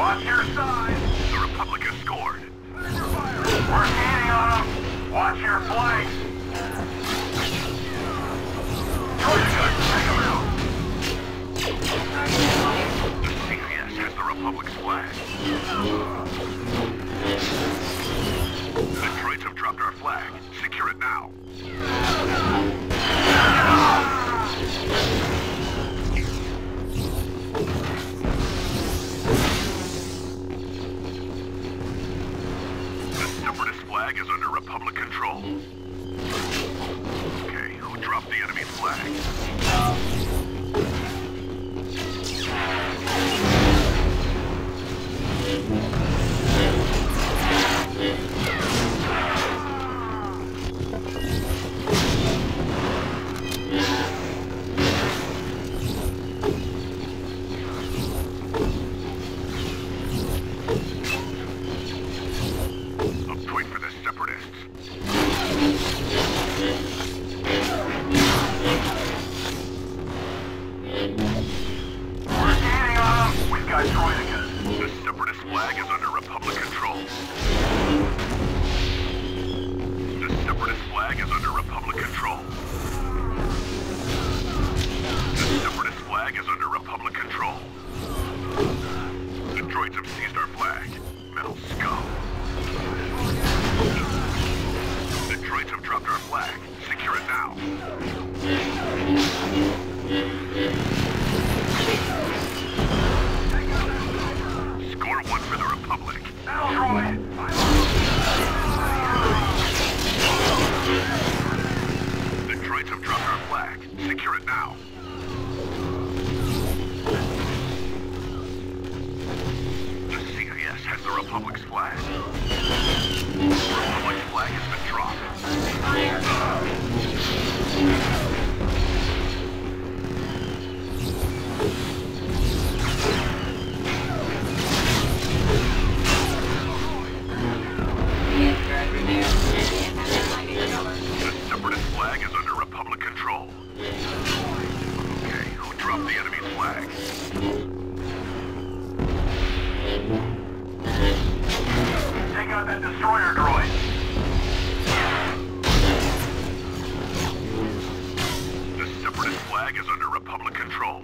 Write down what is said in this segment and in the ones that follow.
Watch your side. The Republic has scored. We're gaining on them. Watch your flanks. Choice good. Take them out. The CIS has the Republic's flag. The droids have dropped our flag. Secure it now. The Separatist flag is under Republic control. Okay, who dropped the enemy flag? Point for the Separatists. We're gaining on them. We've got droids. The Separatist flag is under Republic control. The Separatist flag is under Republic control. The Separatist flag is under Republic control. The droids have seized our flag. Metal scum. The droids have dropped our flag. Secure it now. Score 1 for the Republic. Battle droid. The droids have dropped our flag. Secure it now. The CIS has the Republic's flag. The Republic's flag has been dropped. The Separatist flag is under Republic control. Okay, who dropped the enemy's flag? Take out that destroyer droid. The Separatist flag is under Republic control.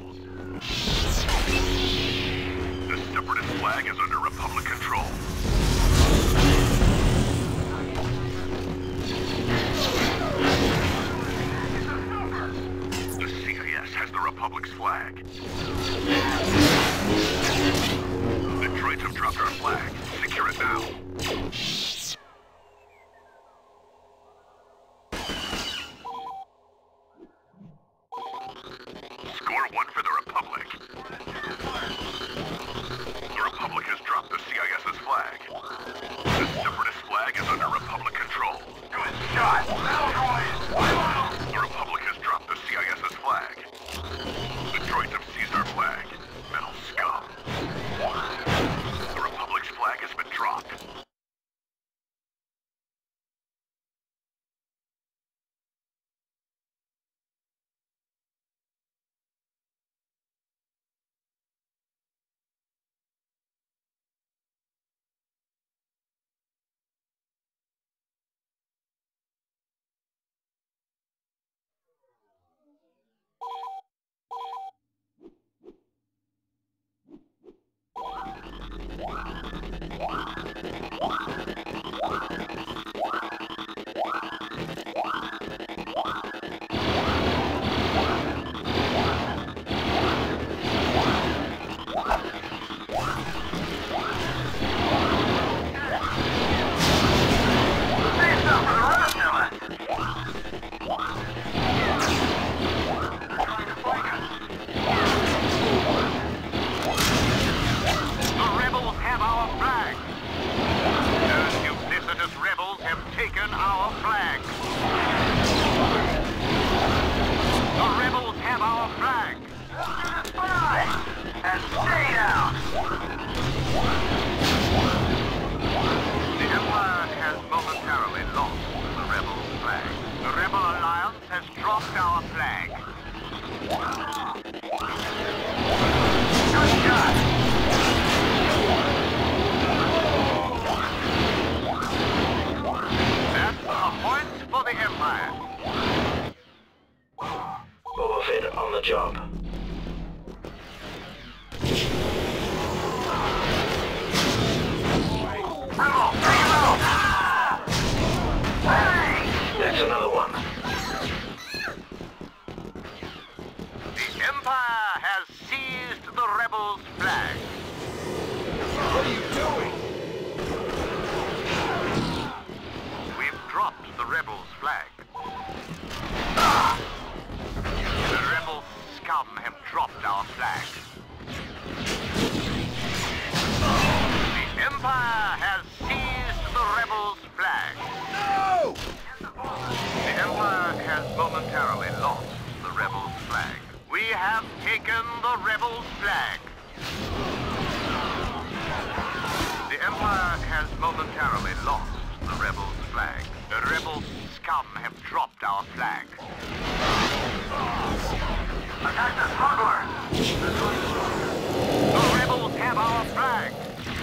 The Separatist flag is under Republic control. The CIS has the Republic's flag. The droids have dropped our flag. Secure it now. Score 1 for the Republic. The Republic has dropped the CIS's flag. The Separatist flag is under Republic control. Good shot. Battle droid. The Republic has dropped the CIS's flag. The droids have seized our flag. Metal scum. The Republic's flag has been dropped. job. That's another one. The Empire has seized the rebels' flag. What are you doing? We've dropped the rebels' flag. The rebel scum have dropped our flag. The Empire has seized the rebels' flag. No! The Empire has momentarily lost the rebels' flag. We have taken the rebels' flag. The Empire has momentarily lost the rebels' flag. The rebel scum have dropped our flag. Attack the smuggler! The rebels have our flag.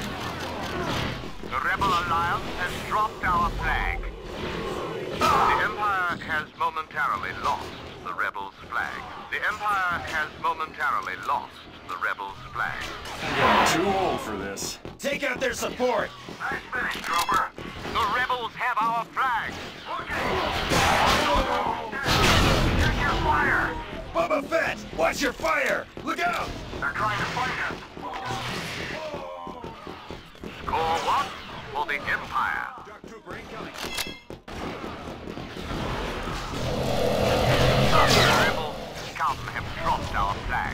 The Rebel Alliance has dropped our flag. The Empire has momentarily lost the rebels' flag. The Empire has momentarily lost the rebels' flag. I'm too old for this. Take out their support! Nice finish, Trooper. The rebels have our flag. Check your fire. Boba Fett! Watch your fire! Look out! They're trying to fight us. Score one for the Empire. Dark Trooper incoming. The rebel scum have dropped our flag.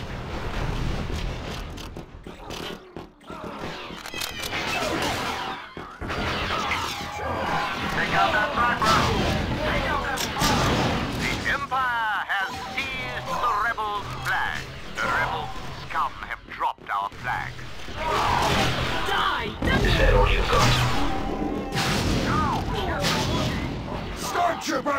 Take out that sniper! Take out that sniper! The Empire has seized the rebels' flag. The rebel scum have dropped our flag. Is that all you've got? Stormtrooper!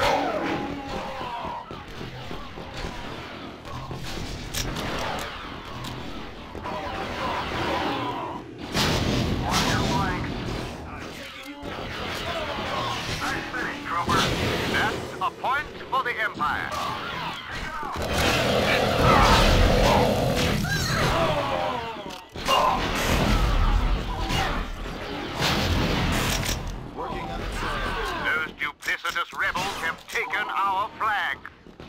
That's a point for the Empire. Those duplicitous rebels have taken our flag.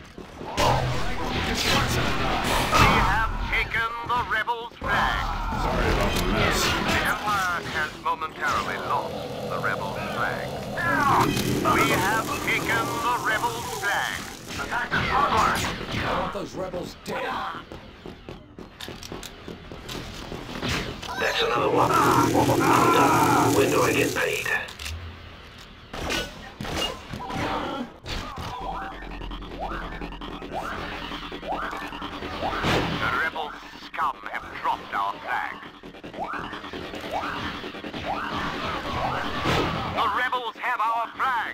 We have taken the rebels' flag. Sorry about the mess. The Empire has momentarily lost the rebels' flag. We have taken the rebels' flag. Attack the smugglers! I want those rebels dead. That's another one. I'm done. When do I get paid? The rebel scum have dropped our flag. The rebels have our flag.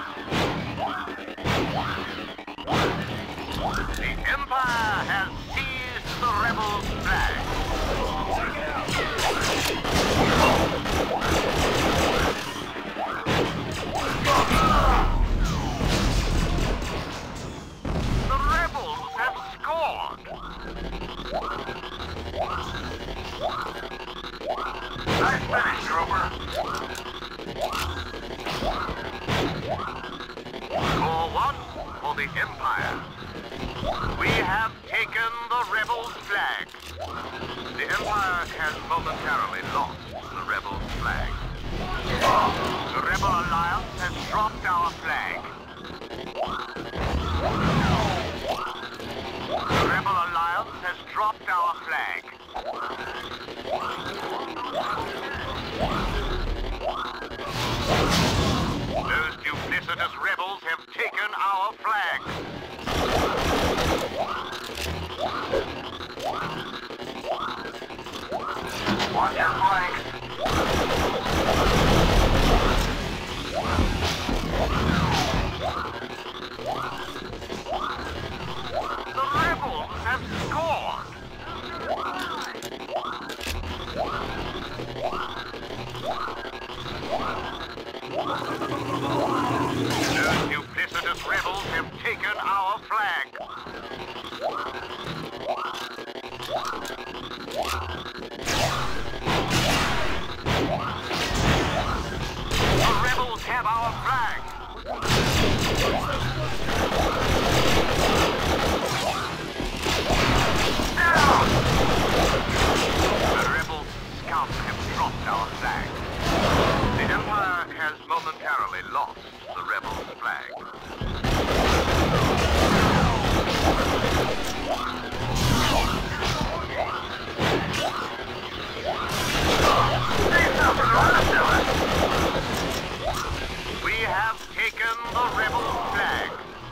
The Empire has seized the rebels' flag. The rebels have scored. Nice finish, Trooper. Score one for the Empire. We have taken the rebels' flag. The Empire has momentarily lost the rebels' flag. The Rebel Alliance has dropped our flag. The Rebel Alliance has dropped our flag. Those duplicitous rebels have taken our flag. Watch your flank. The rebels have scored. Those duplicitous rebels have taken our flag. The rebel scouts have dropped our flag. The Empire has momentarily lost the rebel flag. We have taken the rebel flag.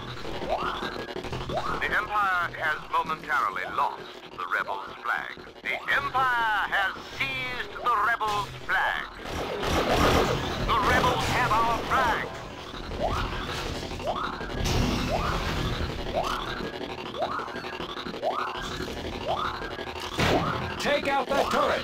The Empire has momentarily lost the rebel's flag. The Empire has seized the rebel's flag. The rebels have our flag. Take out that turret!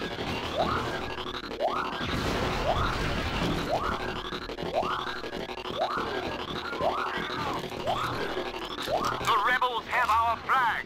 The rebels have our flag.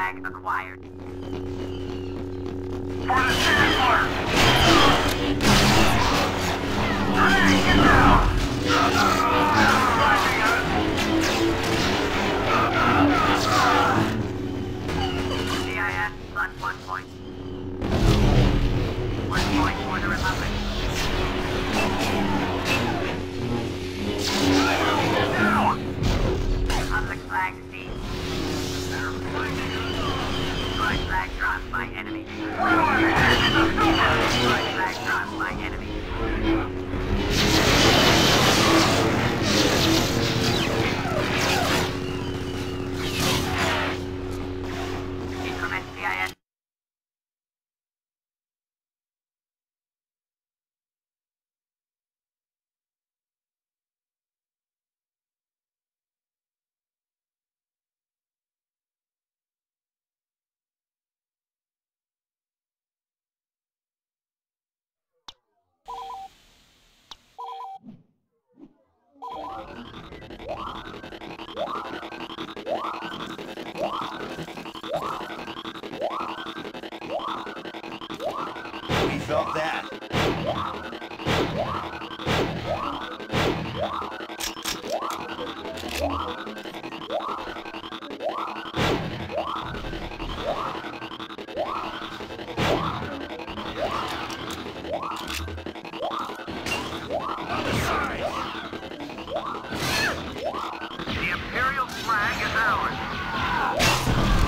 flag acquired. For the Chancellor! Grenade, get down! Finding us! CIS plus 1 point. 1 point for the Republic. Get down! Republic flag seized. Destroyed flag dropped by enemy. Destroyed flag dropped by enemy. Increment CIS. We felt that. The Imperial flag is ours.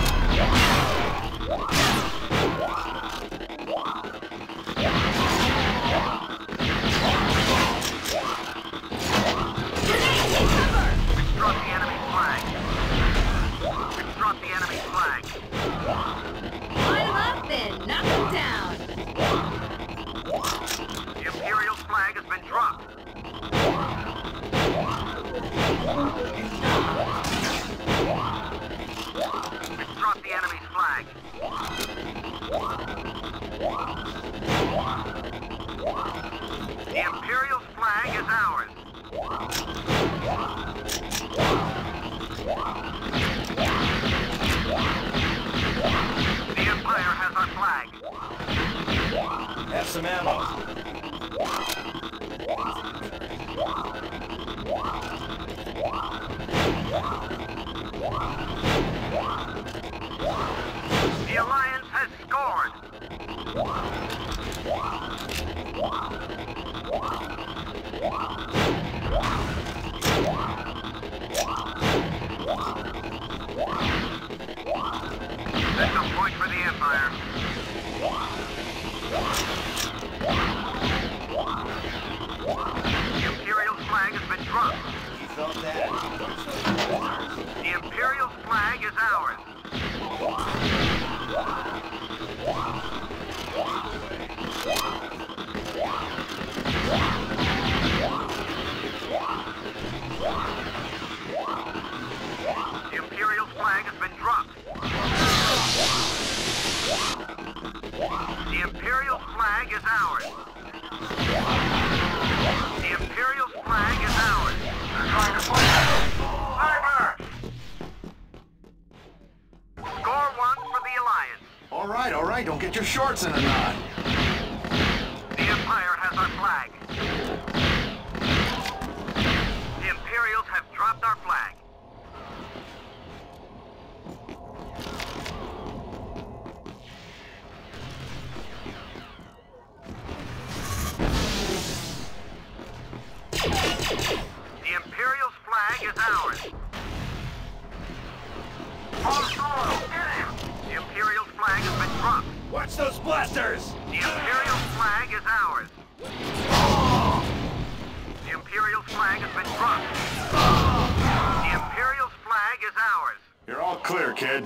We've dropped the enemy's flag. We've dropped the enemy's flag. Line 'em up then, knock 'em down. The Imperial flag has been dropped. We've dropped the enemy's flag. The Imperial flag is ours. The Empire has our flag. Have some ammo. The Alliance has scored. That's a point for the Empire. The Imperial flag has been dropped. We felt that. The Imperial flag is ours. The Imperial flag has been dropped. The Imperial flag is ours. The Imperial flag is ours. They're trying to fight us! Sniper! Score 1 for the Alliance. All right, don't get your shorts in a knot. The Empire has our flag. The Imperials have dropped our flag. The Imperial's flag is ours. The Imperial's flag has been dropped. Watch those blasters! The Imperial flag is ours. The Imperial flag has been dropped. The Imperial's flag is ours. You're all clear, kid.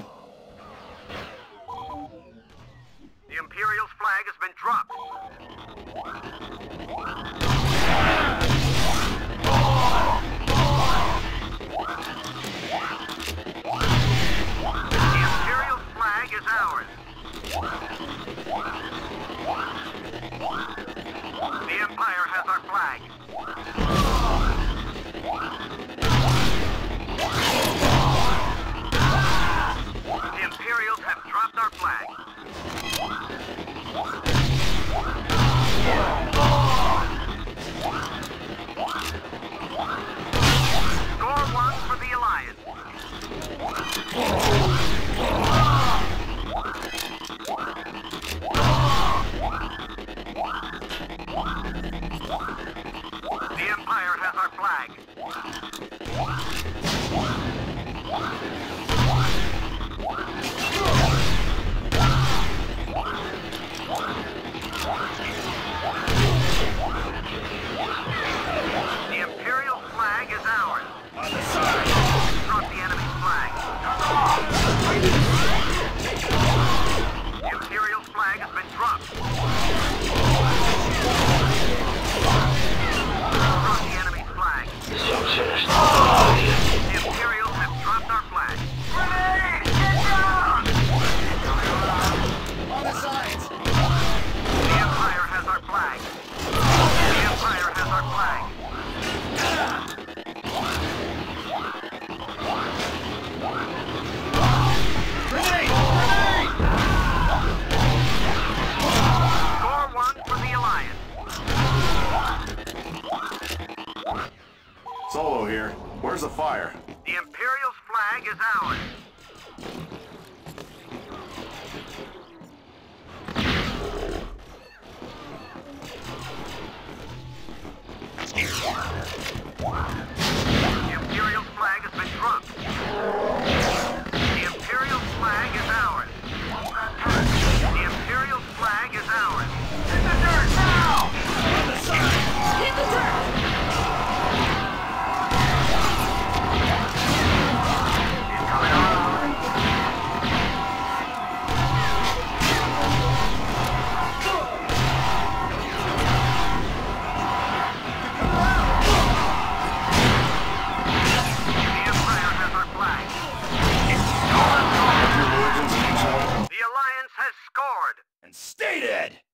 The Imperial's flag has been dropped. The Imperial's flag is ours. The Empire has our flag. The Imperials Solo here. Where's the fire? The Imperial's flag is ours. The Imperial's flag has been drunk. The Imperial's flag is ours. The Imperial's flag is ours. Hit the dirt now! On the side! Hit the dirt! He's coming on. The Empire has our flag. The Alliance has scored. And stay dead!